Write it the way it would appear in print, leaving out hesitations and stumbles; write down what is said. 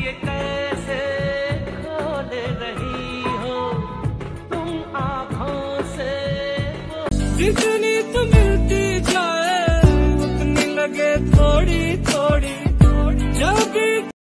ये कैसे खोल रही हो तुम आँखों से। जितनी तो मिलती जाए उतनी लगे थोड़ी थोड़ी।